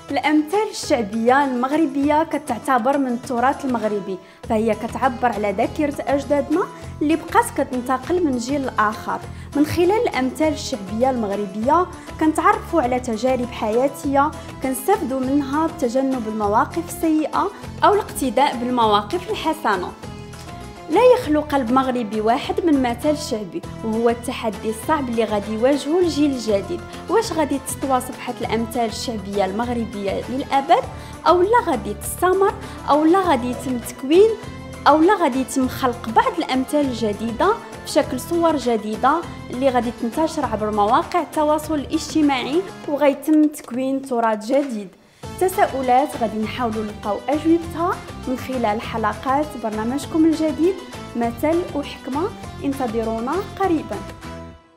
الأمثال الشعبية المغربية كتعتبر من التراث المغربي، فهي كتعبر على ذاكرة أجدادنا اللي بقات كتنتقل من جيل لآخر. من خلال الأمثال الشعبية المغربية كنتعرفوا على تجارب حياتية كنستافدوا منها بتجنب المواقف السيئة أو الاقتداء بالمواقف الحسنة. لا يخلو قلب مغربي واحد من مثل شعبي، وهو التحدي الصعب اللي غادي يواجهه الجيل الجديد. واش غادي تستوى صفحة الأمثال الشعبية المغربية للأبد، أو لا غادي تستمر، أو لا غادي يتم تكوين، أو لا غادي يتم خلق بعض الأمثال الجديدة بشكل صور جديدة اللي غادي تنتشر عبر مواقع التواصل الاجتماعي، وغيتم تكوين تراث جديد. تساؤلات غادي نحاولوا نلقاو أجوبتها من خلال حلقات برنامجكم الجديد مثل وحكمة. انتظرونا قريبا.